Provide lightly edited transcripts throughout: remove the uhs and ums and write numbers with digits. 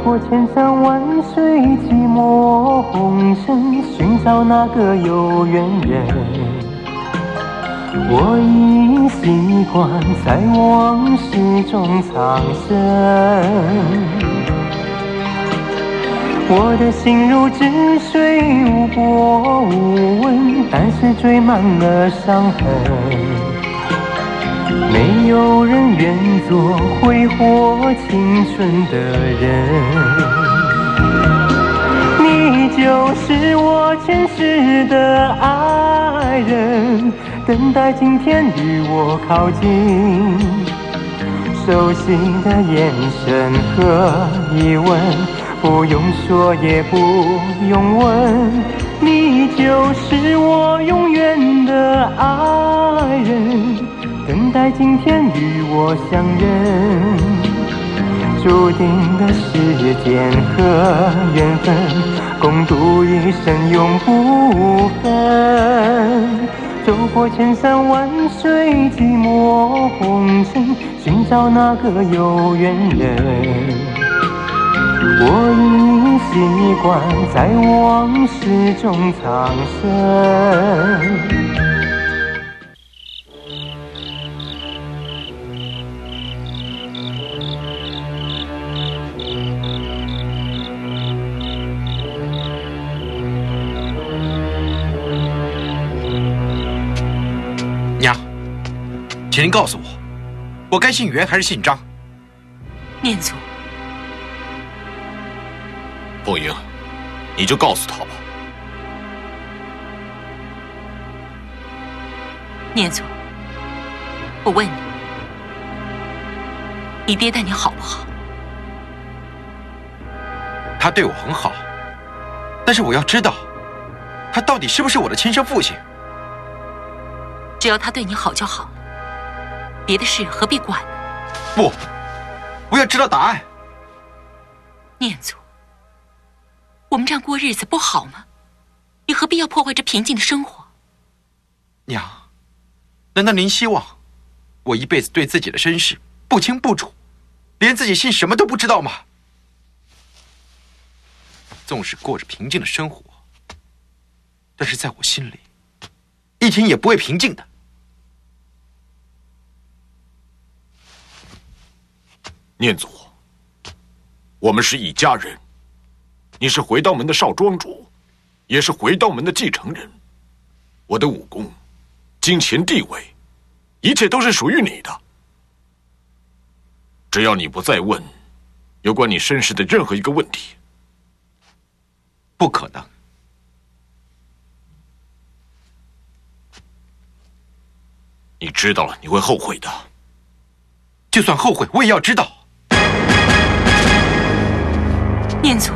过千山万水，寂寞红尘，寻找那个有缘人。我已习惯在往事中藏身。我的心如止水，无波无纹，但是缀满了伤痕。没有人愿做挥霍青春的人，你就是我前世的爱人，等待今天与我靠近，熟悉的眼神和疑问，不用说也不用问，你就是我永远的爱人，等待今天与我相认，注定的时间和缘分，共度一生永不分。走过千山万水，寂寞红尘，寻找那个有缘人。我已习惯在往事中藏身。 娘，请您告诉我该姓袁还是姓张？ 念祖， 凤英，你就告诉他吧。 念祖，我问你，你爹待你好不好？ 他对我很好，但是我要知道，他到底是不是我的亲生父亲？ 只要他对你好就好了，别的事何必管呢？ 不，我要知道答案。 念祖，我们这样过日子不好吗？你何必要破坏这平静的生活？ 娘，难道您希望我一辈子对自己的身世不清不楚，连自己姓什么都不知道吗？纵使过着平静的生活，但是在我心里，一天也不会平静的。 念祖，我们是一家人，你是回道门的少庄主，也是回道门的继承人。我的武功、金钱、地位，一切都是属于你的。只要你不再问有关你身世的任何一个问题。 不可能。 你知道了，你会后悔的。 就算后悔，我也要知道。 念祖，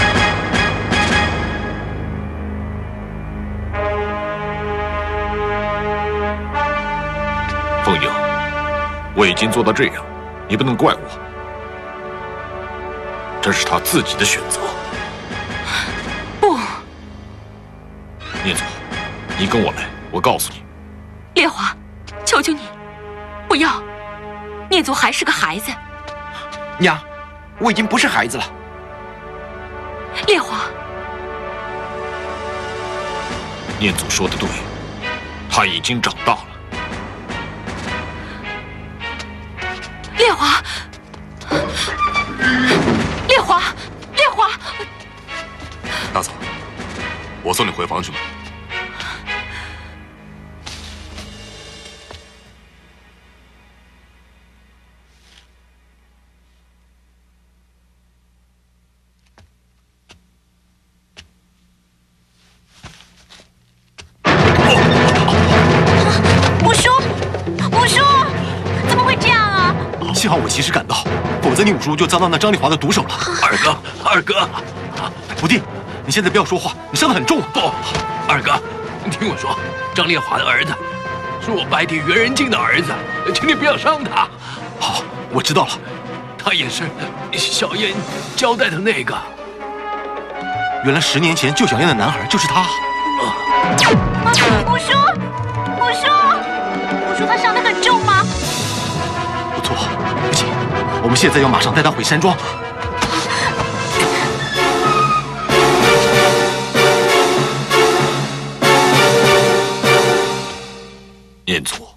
凤英，我已经做到这样，你不能怪我。这是他自己的选择。 不， 念祖，你跟我来，我告诉你。 烈华，求求你，不要！念祖还是个孩子。 娘，我已经不是孩子了。 烈华， 念祖说的对，他已经长大了。 烈华，烈华，烈华！ 大嫂，我送你回房去吧。 幸好我及时赶到，否则你五叔就遭到那张丽华的毒手了。 二哥，二哥， 五弟，你现在不要说话，你伤得很重。 不，二哥，你听我说，张烈华的儿子是我白帝元人境的儿子，请你不要伤他。 好，我知道了。 他也是小燕交代的那个。 原来10年前救小燕的男孩就是他。 五叔，五叔，五叔，他伤得很重吗？ 不错，不急，我们现在要马上带他回山庄。 念祖，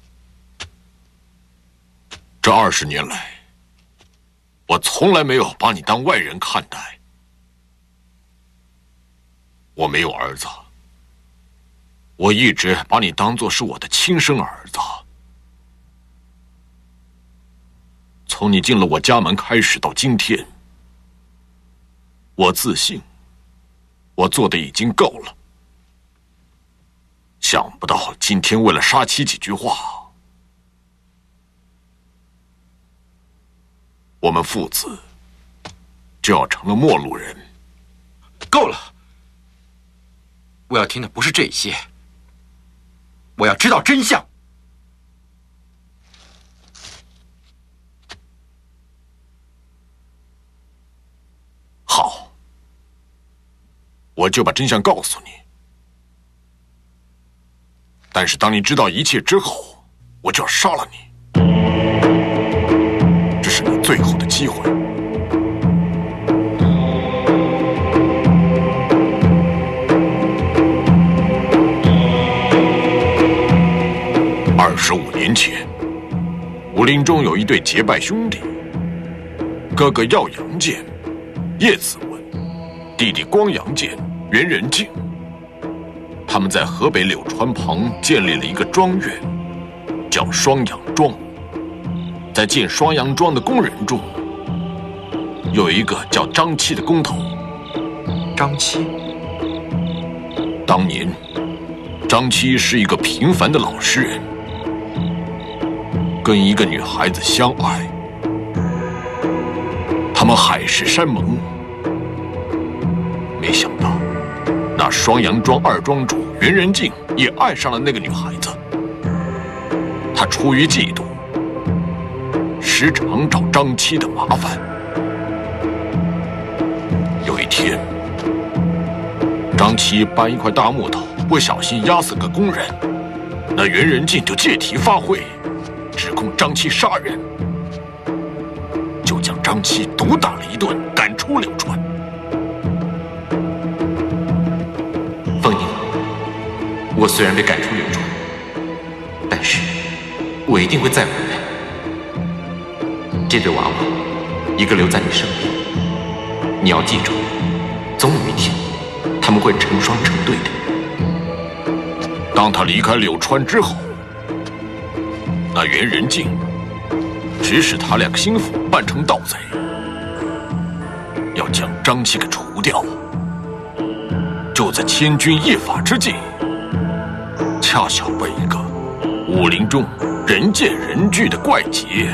这20年来，我从来没有把你当外人看待。我没有儿子，我一直把你当作是我的亲生儿子。从你进了我家门开始到今天，我自信，我做的已经够了。想不到今天为了杀妻几句话，我们父子就要成了陌路人。 够了！我要听的不是这些，我要知道真相。 好，我就把真相告诉你。但是当你知道一切之后，我就要杀了你。这是你最后的机会。25年前，武林中有一对结拜兄弟，哥哥耀阳剑、叶子文，弟弟光阳剑、袁仁敬。他们在河北柳川旁建立了一个庄园，叫双阳庄。在建双阳庄的工人中，有一个叫张七的工头。 张七， 当年，张七是一个平凡的老实人，跟一个女孩子相爱，他们海誓山盟。没想到，那双阳庄二庄主袁仁敬也爱上了那个女孩子。他出于嫉妒，时常找张七的麻烦。有一天，张七搬一块大木头，不小心压死个工人，那袁仁敬就借题发挥，指控张七杀人，就将张七毒打了一顿，赶出柳川。 凤英，我虽然被赶出柳川，但是我一定会再回来。这对娃娃，一个留在你身边，你要记住，总有一天他们会成双成对的。 当他离开柳川之后，那袁仁敬指使他两个心腹扮成盗贼，要将张七给除掉。就在千钧一发之际，恰巧被一个武林中人见人惧的怪杰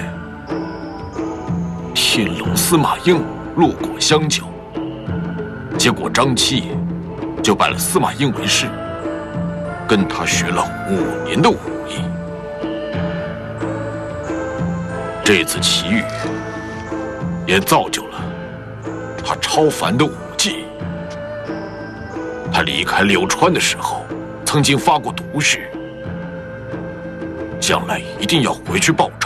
天龙司马懿路过相救，结果张七就拜了司马懿为师，跟他学了5年的武艺。这次奇遇也造就了他超凡的武技。他离开柳川的时候，曾经发过毒誓，将来一定要回去报仇。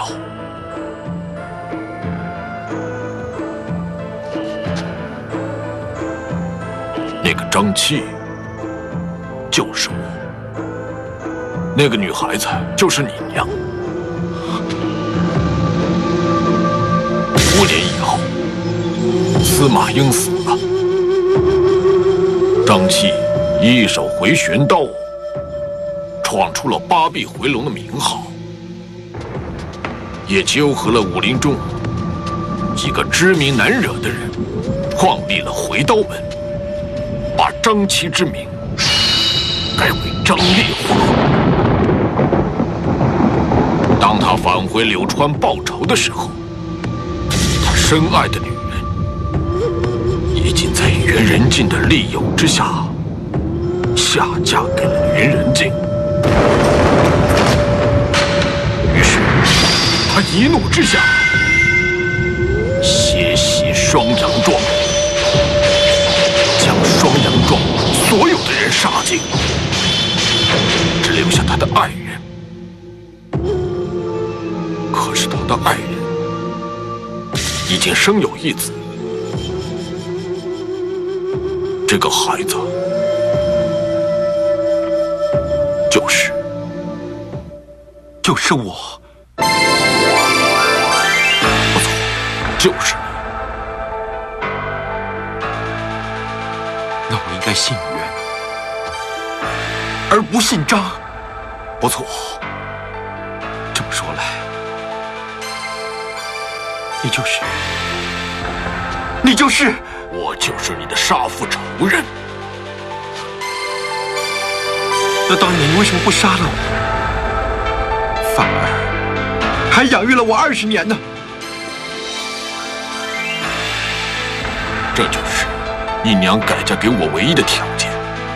那个张七就是我，那个女孩子就是你娘。5年以后，司马懿死了，张七以一手回旋刀闯出了8臂回龙的名号，也纠合了武林中几个知名难惹的人，创立了回刀门，把张七之名改为张烈华。当他返回柳川报仇的时候，他深爱的女人已经在袁仁敬的利诱之下下嫁给了袁仁敬。于是他一怒之下血洗双阳庄，将双阳庄所有的人杀尽，只留下他的爱人。可是他的爱人已经生有一子，这个孩子就是就是我。 不错，就是你。 那我应该信袁，而不信张。 不错。 这么说来，你就是， 我就是你的杀父仇人。 那当年你为什么不杀了我，反而还养育了我20年呢？ 这就是你娘改嫁给我唯一的条件。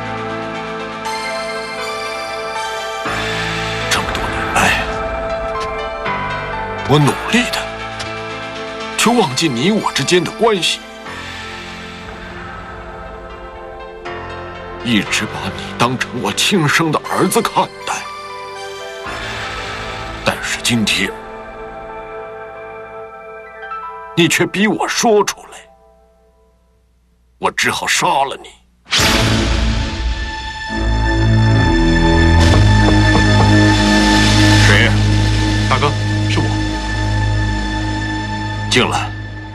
这么多年来，我努力的去忘记你我之间的关系，一直把你当成我亲生的儿子看待。但是今天，你却逼我说出来，我只好杀了你。谁？ 大哥，是我。 进来。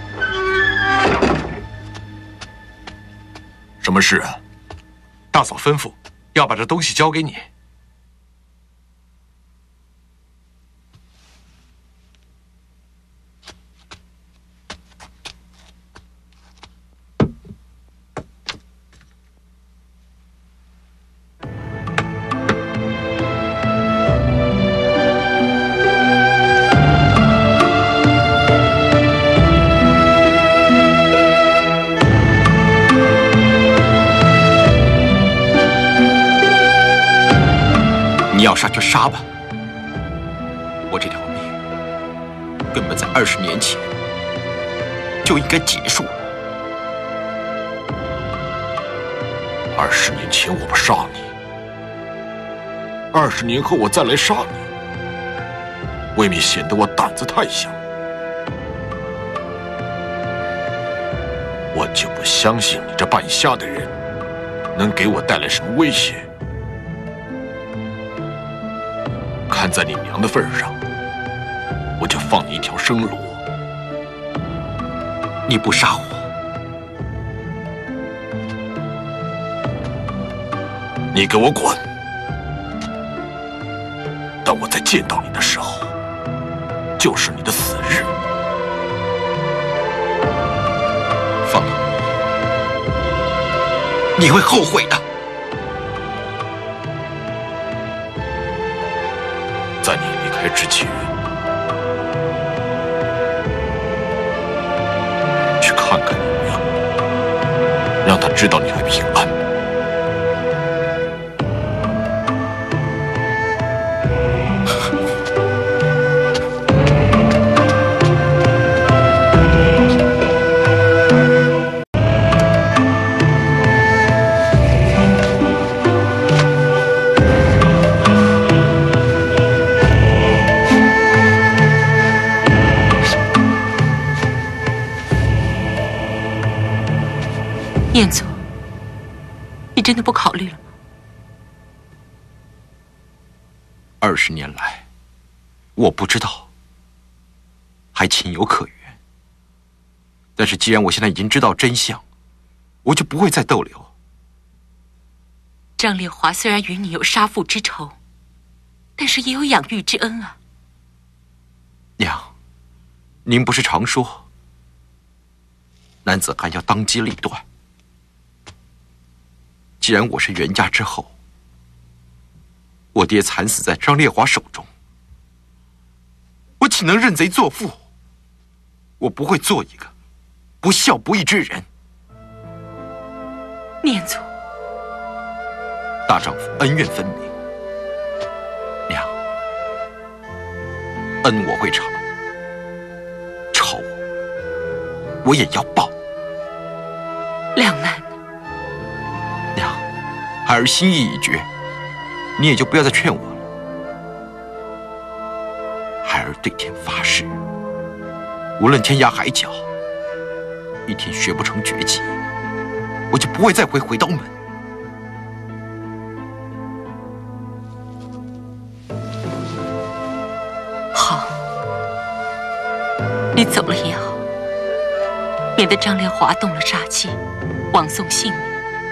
什么事啊？ 大嫂吩咐要把这东西交给你。 你要杀就杀吧，我这条命根本在20年前就应该结束了。 20年前我不杀你，20年后我再来杀你，未免显得我胆子太小。我就不相信你这半瞎的人能给我带来什么威胁。看在你娘的份上，我就放你一条生路。 你不杀我， 你给我滚！当我再见到你的时候，就是你的死日。 放了我，你会后悔的。 在你离开之前，去看看你娘，让她知道你还平安。 彦祖，你真的不考虑了吗 ？20年来，我不知道，还情有可原。但是既然我现在已经知道真相，我就不会再逗留。 张烈华虽然与你有杀父之仇，但是也有养育之恩啊。 娘，您不是常说，男子汉要当机立断。既然我是袁家之后，我爹惨死在张烈华手中，我岂能认贼作父？我不会做一个不孝不义之人。 念祖， 大丈夫恩怨分明。娘，恩我会偿，仇我也要报。 两难。 娘，孩儿心意已决，你也就不要再劝我了。孩儿对天发誓，无论天涯海角，一天学不成绝技，我就不会再回刀门。 你走了也好，免得张烈华动了杀机，枉送性命。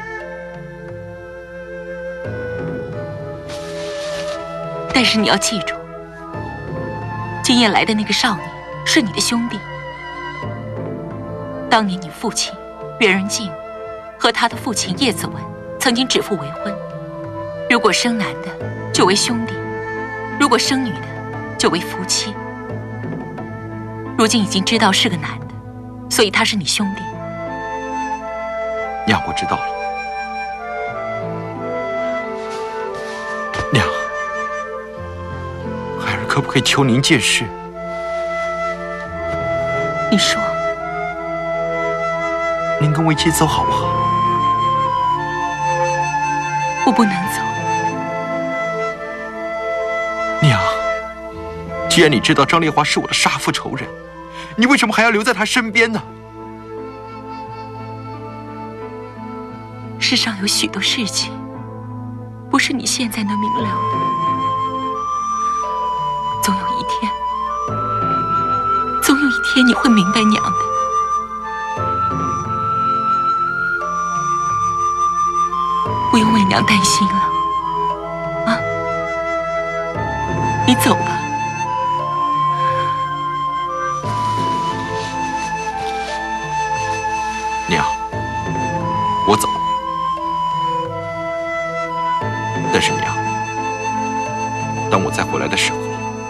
但是你要记住，今夜来的那个少年是你的兄弟。当年你父亲袁仁敬和他的父亲叶子文曾经指腹为婚，如果生男的就为兄弟，如果生女的就为夫妻。如今已经知道是个男的，所以他是你兄弟。 娘，我知道了。娘，孩儿可不可以求您件事？ 你说。 您跟我一起走好不好？ 我不能走。 娘，既然你知道张烈华是我的杀父仇人，你为什么还要留在他身边呢？ 世上有许多事情，不是你现在能明了的。总有一天你会明白娘的。不用为娘担心了，啊，你走吧。 娘，我走。但是娘，当我再回来的时候，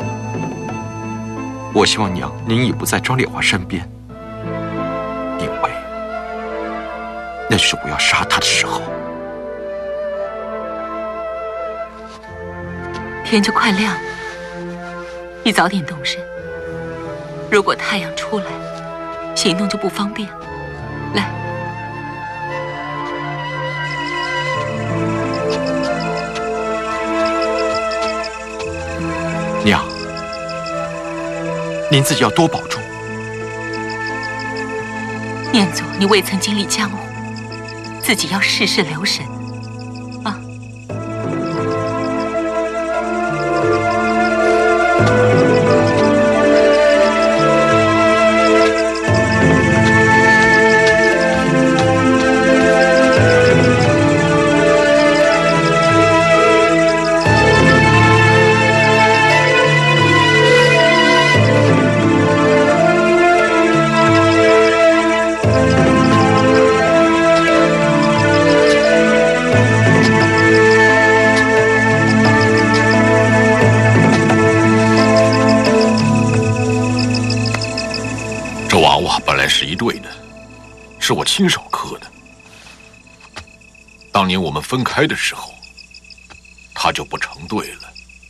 我希望娘您已不在张烈华身边，因为那就是我要杀他的时候。 天就快亮了，你早点动身。如果太阳出来，行动就不方便了。来， 娘，您自己要多保重。 念祖，你未曾经历江湖，自己要事事留神。 本来是一对的，是我亲手刻的。当年我们分开的时候，他就不成对了。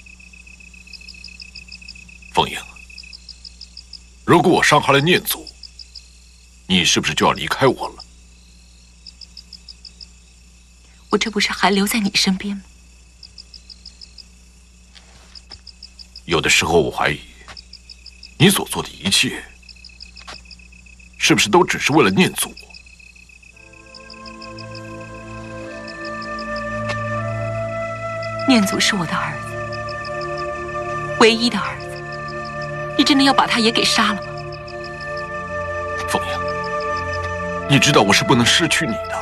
凤英，如果我伤害了念祖，你是不是就要离开我了？ 我这不是还留在你身边吗？ 有的时候我怀疑，你所做的一切，是不是都只是为了念祖？ 念祖是我的儿子，唯一的儿子。你真的要把他也给杀了吗？ 凤英，你知道我是不能失去你的。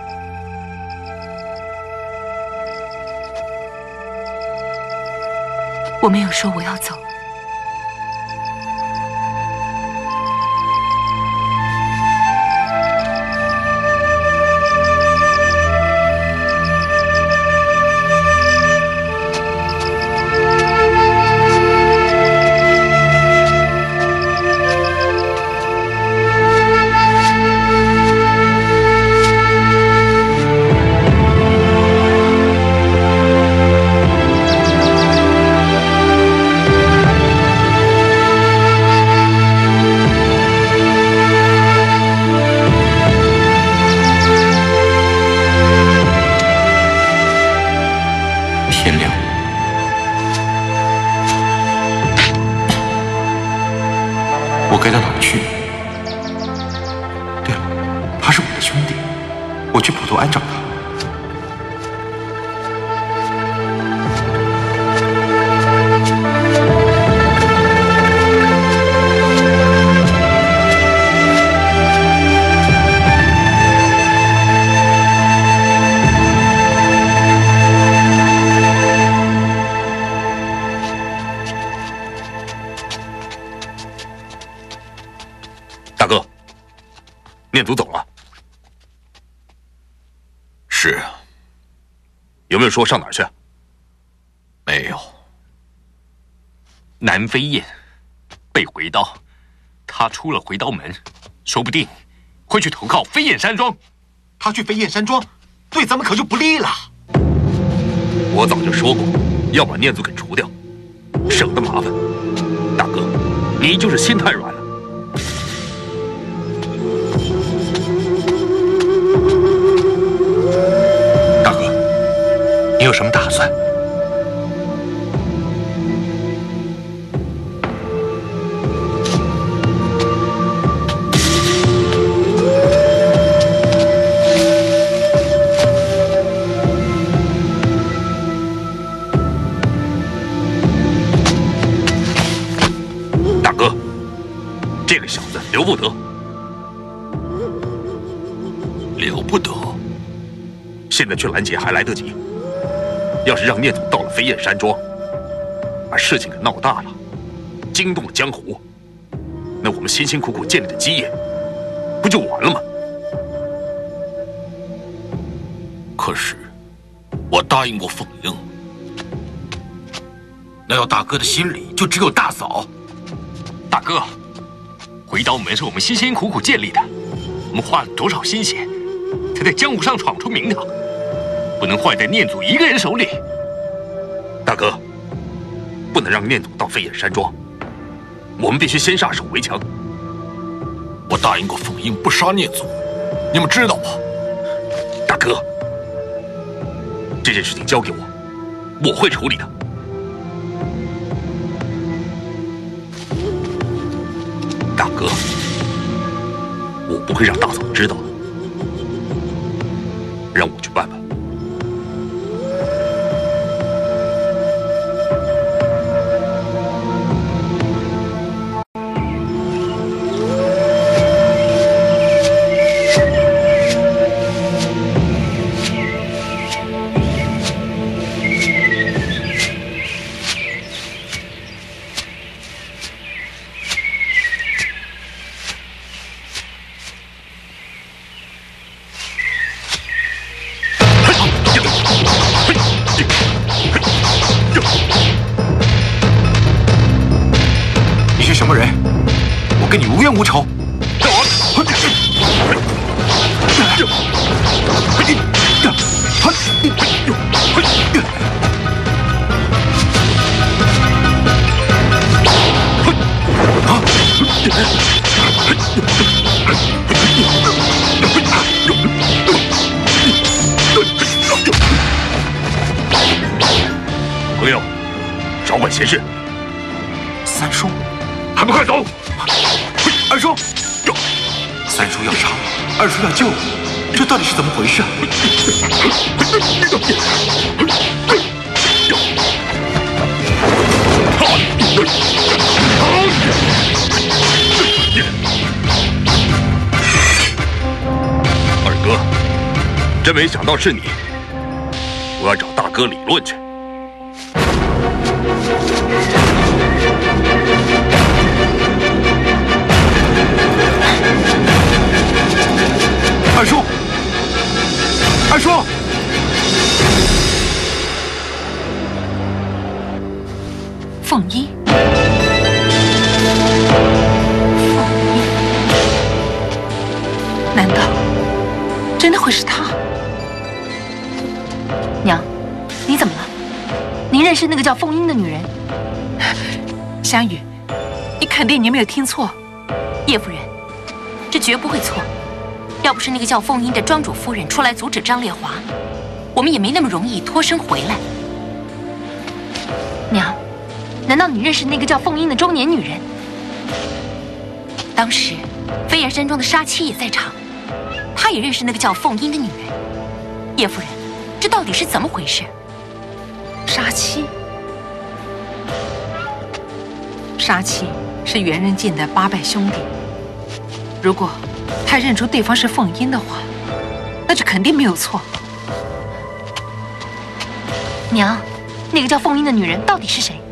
我没有说我要走。 天亮，我该到哪儿去？对了，他是我的兄弟，我去普陀安找他。 念祖走了。 是。 有没有说上哪儿去？ 没有。 南飞燕被回刀，他出了回刀门，说不定会去投靠飞燕山庄。 他去飞燕山庄，对咱们可就不利了。 我早就说过，要把念祖给除掉，省得麻烦。大哥，你就是心太软了。 大哥，你有什么打算？ 这个小子留不得， 留不得。 现在去拦截还来得及。要是让念祖到了飞燕山庄，把事情给闹大了，惊动了江湖，那我们辛辛苦苦建立的基业，不就完了吗？ 可是，我答应过凤英， 那要大哥的心里就只有大嫂。 大哥。回刀门是我们辛辛苦苦建立的，我们花了多少心血，才在江湖上闯出名堂，不能坏在念祖一个人手里。 大哥，不能让念祖到飞燕山庄，我们必须先下手为强。 我答应过凤英不杀念祖，你们知道吧？ 大哥，这件事情交给我，我会处理的。大哥，我不会让大嫂知道的，让我去办吧。 跟你无冤无仇。 朋友，少管闲事。 三叔， 还不快走！ 二叔，三叔要杀我，二叔要救我，这到底是怎么回事？ 二哥，真没想到是你，我要找大哥理论去。 二叔，二叔， 凤一，难道真的会是他？娘，你怎么了？您认识那个叫凤英的女人？香雨，你肯定你没有听错。叶夫人，这绝不会错。要不是那个叫凤英的庄主夫人出来阻止张烈华，我们也没那么容易脱身回来。娘，难道你认识那个叫凤英的中年女人？当时飞燕山庄的杀妻也在场，她也认识那个叫凤英的女人。叶夫人，这到底是怎么回事？杀妻？杀妻是袁仁进的8败兄弟，如果他认出对方是凤英的话，那就肯定没有错。娘，那个叫凤英的女人到底是谁？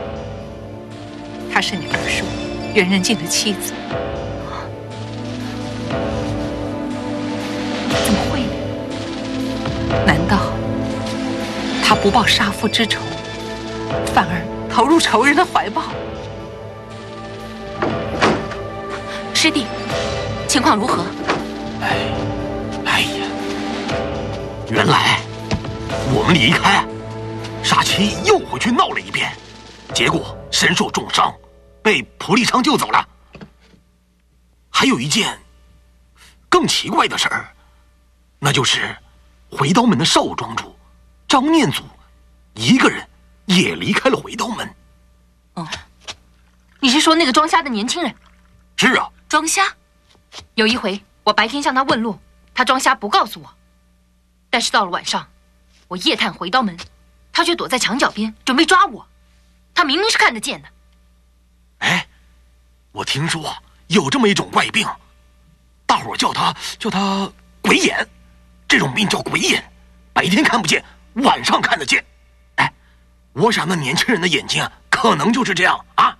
她是你二叔袁仁进的妻子。 不报杀父之仇，反而投入仇人的怀抱。师弟，情况如何？ 哎呀，原来我们离开，杀妻又回去闹了一遍，结果身受重伤，被蒲立昌救走了。还有一件更奇怪的事儿，那就是回刀门的少庄主张念祖一个人也离开了回刀门。 哦，你是说那个装瞎的年轻人？ 是啊， 装瞎。有一回我白天向他问路，他装瞎不告诉我，但是到了晚上，我夜探回刀门，他却躲在墙角边准备抓我。他明明是看得见的。 哎，我听说有这么一种怪病，大伙儿叫他鬼眼，这种病叫鬼眼，白天看不见，晚上看得见。哎，我想那年轻人的眼睛啊，可能就是这样啊。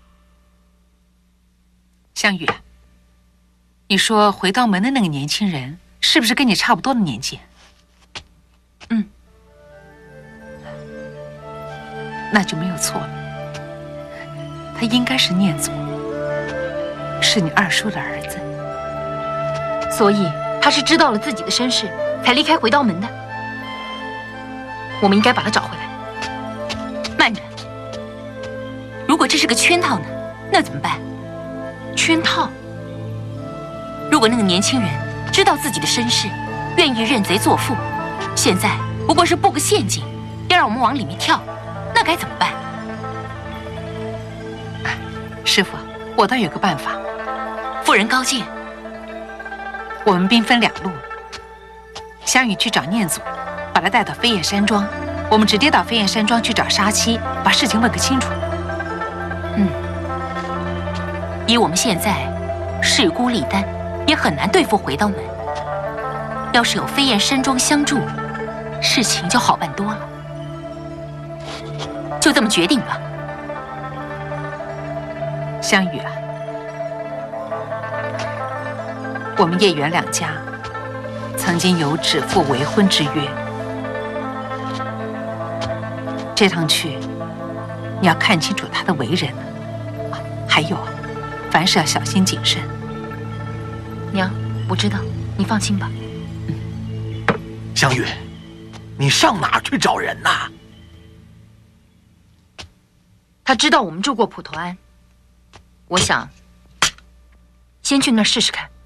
香玉，你说回刀门的那个年轻人是不是跟你差不多的年纪？ 嗯， 那就没有错了。他应该是念祖，是你二叔的儿子， 所以他是知道了自己的身世才离开回刀门的。我们应该把他找回来。 慢着，如果这是个圈套呢？那怎么办？ 圈套？ 如果那个年轻人知道自己的身世，愿意认贼作父，现在不过是布个陷阱，要让我们往里面跳，那该怎么办？师傅，我倒有个办法。夫人高见。我们兵分两路，香雨去找念祖，把他带到飞燕山庄，我们直接到飞燕山庄去找杀妻，把事情问个清楚。以我们现在势孤力单，也很难对付回刀门。要是有飞燕山庄相助，事情就好办多了。就这么决定吧。香雨啊，我们叶元两家曾经有指腹为婚之约，这趟去你要看清楚他的为人啊，还有凡事要小心谨慎。 娘，我知道，你放心吧。 香玉，你上哪儿去找人呐？ 他知道我们住过普陀庵，我想先去那儿试试看。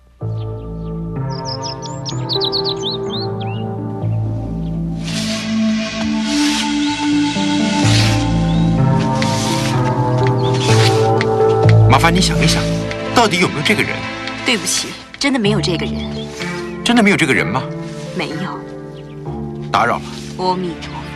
麻烦你想一想，到底有没有这个人？ 对不起，真的没有这个人。 真的没有这个人吗？ 没有。 打扰了。 阿弥陀佛。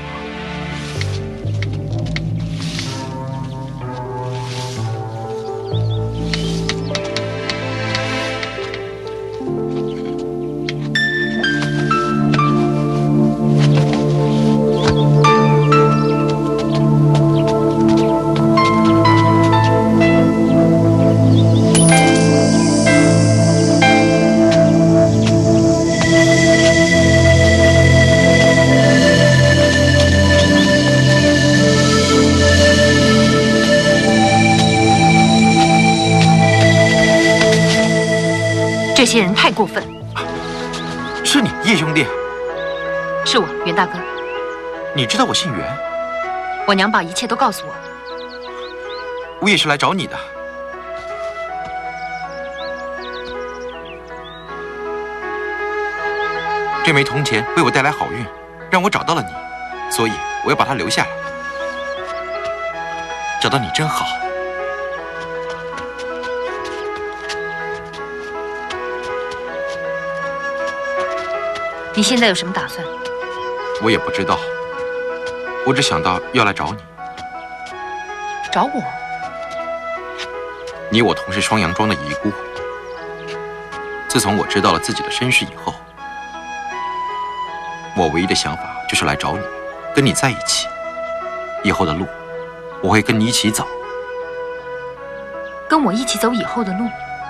这些人太过分。 是你，叶兄弟。 是我，袁大哥。 你知道我姓袁？ 我娘把一切都告诉我。 我也是来找你的。这枚铜钱为我带来好运，让我找到了你，所以我要把它留下来。找到你真好。 你现在有什么打算？ 我也不知道，我只想到要来找你。 找我？ 你我同是双阳庄的遗孤。自从我知道了自己的身世以后，我唯一的想法就是来找你，跟你在一起。以后的路，我会跟你一起走。 跟我一起走以后的路？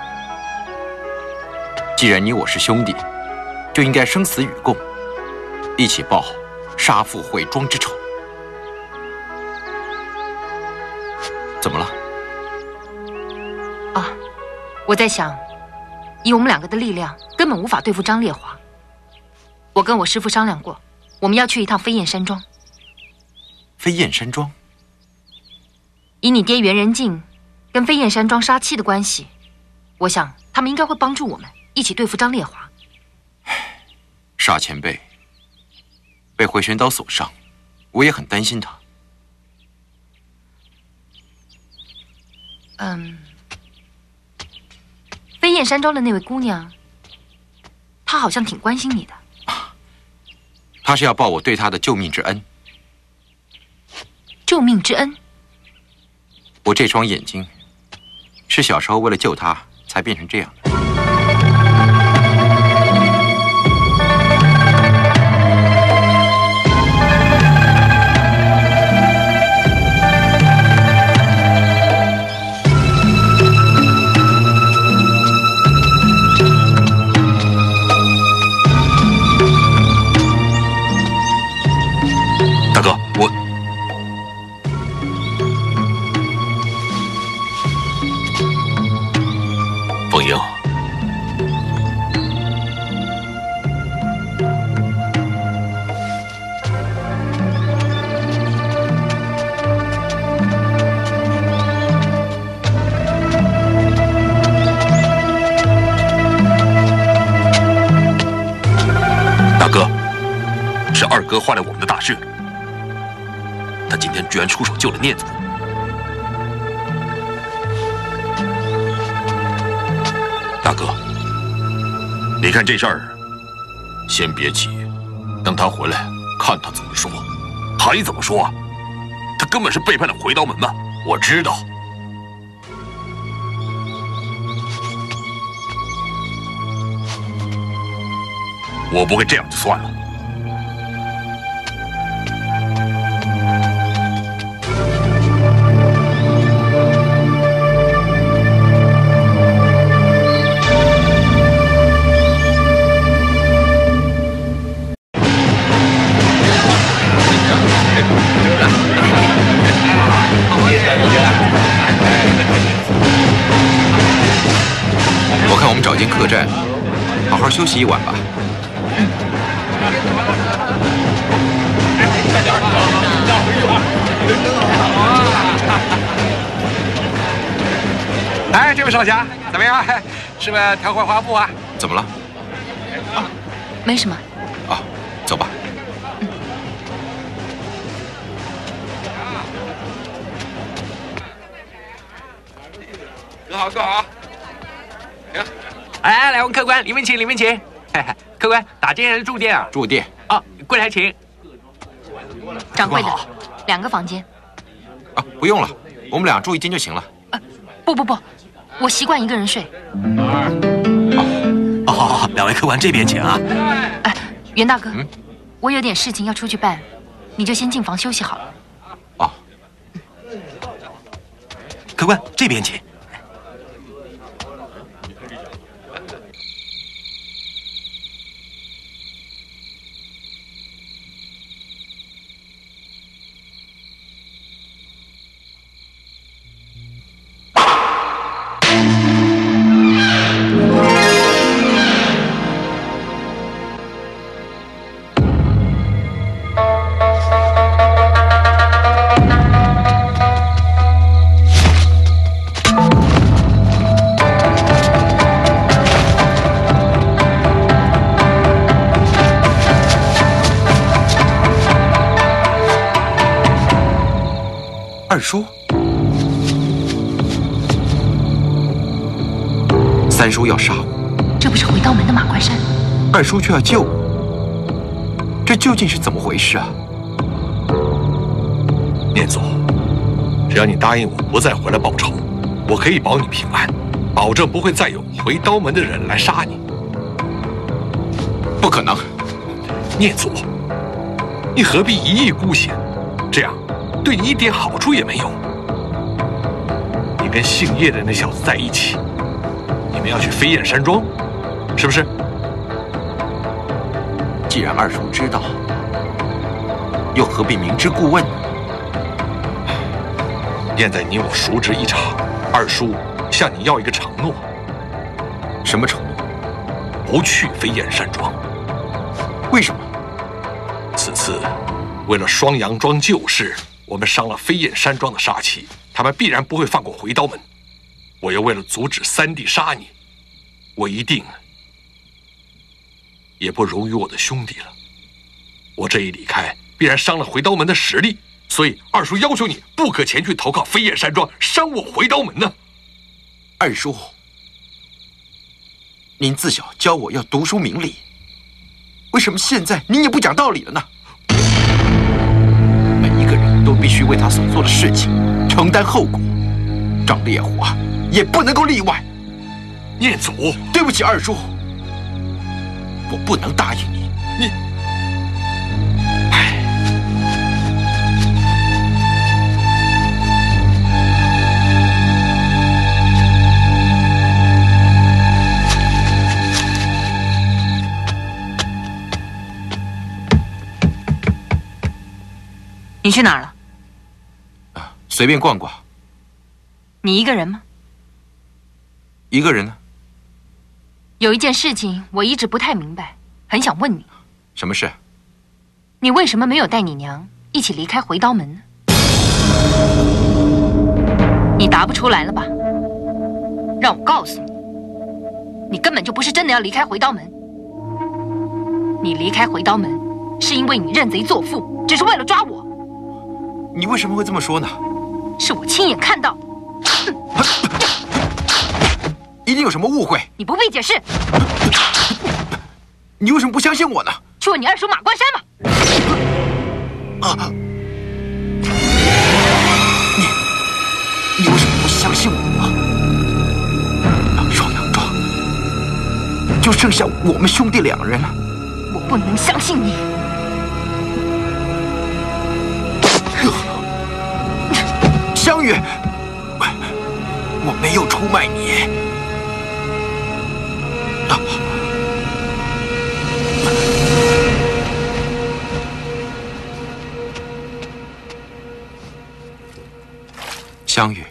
既然你我是兄弟，就应该生死与共，一起报杀父毁庄之仇。 怎么了？ 啊，我在想，以我们两个的力量，根本无法对付张烈华。我跟我师父商量过，我们要去一趟飞燕山庄。 飞燕山庄？ 以你爹袁仁敬跟飞燕山庄杀妻的关系，我想他们应该会帮助我们一起对付张烈华。 沙前辈被回旋刀所伤，我也很担心他。 飞燕山庄的那位姑娘，她好像挺关心你的。 她是要报我对她的救命之恩。 救命之恩？ 我这双眼睛，是小时候为了救她才变成这样的。 大哥，我凤英，大哥，是二哥坏了我们的大事。他今天居然出手救了念祖。大哥，你看这事儿， 先别急，等他回来看他怎么说。 还怎么说？他根本是背叛了回刀门嘛！ 我知道。 我不会这样就算了。 我看我们找间客栈，好好休息一晚吧。 哎，这位少侠怎么样？是不是条块花布啊？ 怎么了？ 没什么。 啊，走吧。 哥好，哥好。哎，两位客官，里面请，里面请。客官，打尖还是住店啊？ 住店。 啊，柜台请。 掌柜的，2个房间。 啊，不用了，我们俩住一间就行了。 不，我习惯一个人睡。 好，两位客官这边请啊。 袁大哥，我有点事情要出去办，你就先进房休息好了。 哦。 客官这边请。 二叔，三叔要杀我， 这不是回刀门的马关山， 二叔却要救我，这究竟是怎么回事啊？ 念祖，只要你答应我不再回来报仇，我可以保你平安，保证不会再有回刀门的人来杀你。 不可能， 念祖，你何必一意孤行？这样对你一点好处也没有。你跟姓叶的那小子在一起，你们要去飞燕山庄，是不是？ 既然二叔知道，又何必明知故问呢？ 现在你我熟知一场，二叔向你要一个承诺。 什么承诺？ 不去飞燕山庄。 为什么？ 此次为了双阳庄旧事，我们伤了飞燕山庄的杀气，他们必然不会放过回刀门。我又为了阻止三弟杀你，我一定也不容于我的兄弟了。我这一离开，必然伤了回刀门的实力。所以二叔要求你不可前去投靠飞燕山庄，伤我回刀门呢。 二叔，您自小教我要读书明理，为什么现在您也不讲道理了呢？每一个人都必须为他所做的事情承担后果，张烈华也不能够例外。 念祖， 对不起，二叔，我不能答应你。 你去哪儿了？ 随便逛逛。 你一个人吗？ 一个人呢？ 有一件事情我一直不太明白，很想问你。 什么事？ 你为什么没有带你娘一起离开回刀门呢？你答不出来了吧？让我告诉你，你根本就不是真的要离开回刀门。你离开回刀门，是因为你认贼作父，只是为了抓我。 你为什么会这么说呢？ 是我亲眼看到。 一定有什么误会。 你不必解释。 你为什么不相信我呢？ 去问你二叔马关山吧。 你为什么不相信我呢？双阳庄就剩下我们兄弟两人了。 我不能相信你。 湘雨，我没有出卖你。湘雨，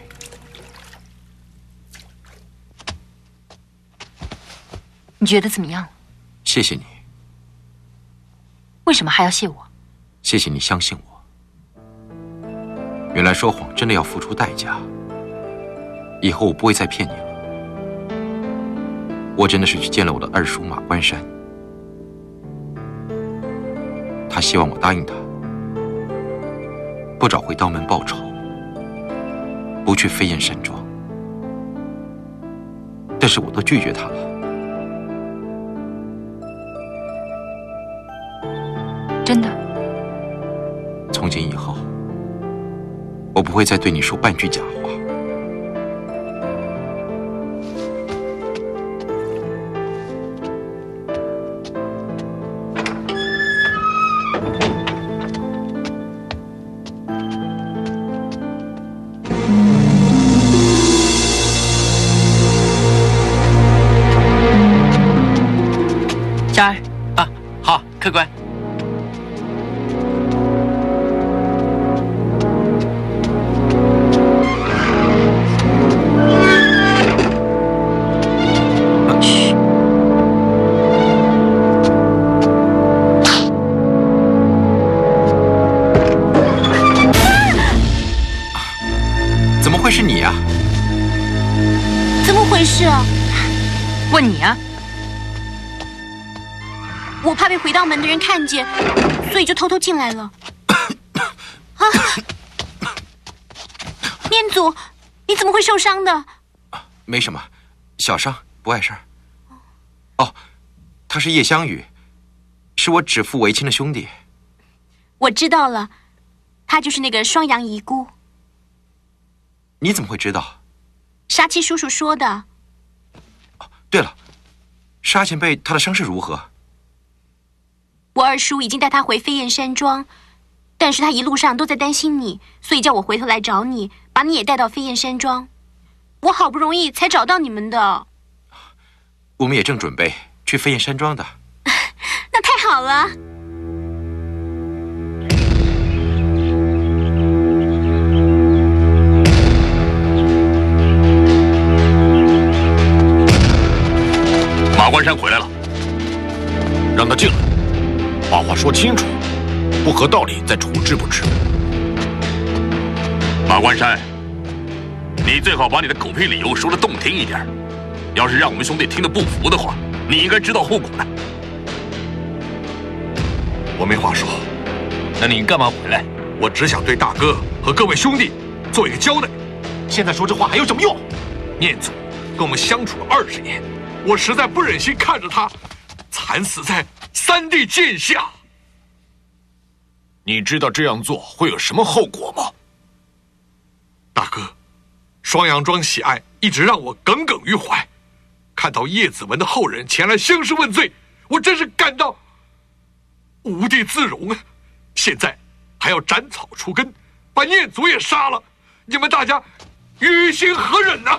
你觉得怎么样？ 谢谢你。 为什么还要谢我？ 谢谢你相信我。原来说谎真的要付出代价，以后我不会再骗你了。我真的是去见了我的二叔马关山，他希望我答应他，不找回刀门报仇，不去飞燕山庄，但是我都拒绝他了。 真的？ 从今以后，我不会再对你说半句假话。 小儿啊，好，客官。 怎么会是你啊？ 怎么回事啊？ 问你啊。 我怕被回刀门的人看见，所以就偷偷进来了。啊！念祖，你怎么会受伤的？ 没什么，小伤，不碍事儿。哦，他是叶湘雨，是我指腹为亲的兄弟。 我知道了，他就是那个双阳遗孤。 你怎么会知道？ 杀气叔叔说的。 哦，对了，沙前辈他的伤势如何？ 我二叔已经带他回飞燕山庄，但是他一路上都在担心你，所以叫我回头来找你，把你也带到飞燕山庄。我好不容易才找到你们的。 我们也正准备去飞燕山庄的。 那太好了。 关山回来了， 让他进来，把话说清楚，不合道理再处置不迟。 马关山，你最好把你的狗屁理由说得动听一点。要是让我们兄弟听得不服的话，你应该知道后果的。 我没话说，那你干嘛回来？我只想对大哥和各位兄弟做一个交代。现在说这话还有什么用？念祖跟我们相处了20年，我实在不忍心看着他惨死在三地剑下。 你知道这样做会有什么后果吗？ 大哥，双阳庄血案一直让我耿耿于怀，看到叶子文的后人前来兴师问罪，我真是感到无地自容啊！现在还要斩草除根，把念祖也杀了，你们大家于心何忍呢？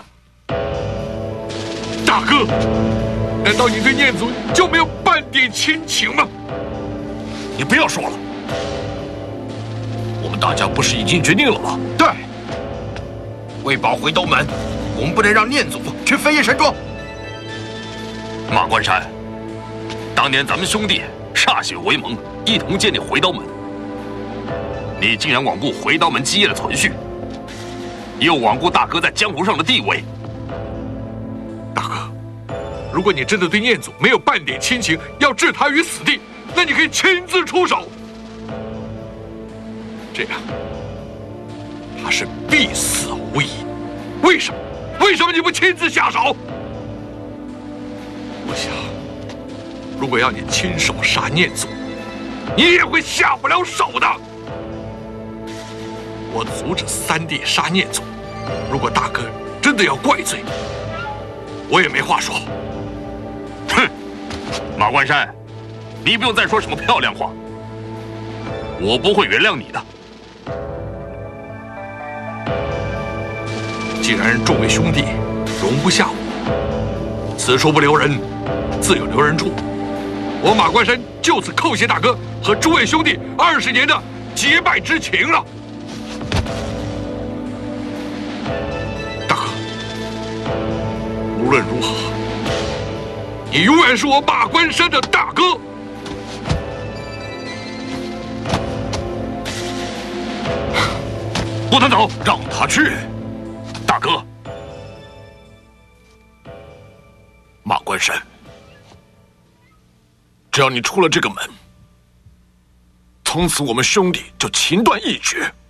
大哥，难道你对念祖就没有半点亲情吗？ 你不要说了，我们大家不是已经决定了吗？ 对，为保回刀门，我们不能让念祖去飞燕山庄。 马关山，当年咱们兄弟歃血为盟，一同建立回刀门，你竟然罔顾回刀门基业的存续，又罔顾大哥在江湖上的地位。 大哥，如果你真的对念祖没有半点亲情，要置他于死地，那你可以亲自出手，这样他是必死无疑。为什么？为什么你不亲自下手？我想，如果要你亲手杀念祖，你也会下不了手的。我阻止三弟杀念祖，如果大哥真的要怪罪，我也没话说。 哼，马关山，你不用再说什么漂亮话，我不会原谅你的。 既然众位兄弟容不下我，此处不留人，自有留人处。我马关山就此叩谢大哥和诸位兄弟20年的结拜之情了。大哥，无论如何，你永远是我马关山的大哥。 不能走， 让他去。 大哥， 马关山，只要你出了这个门，从此我们兄弟就情断义绝。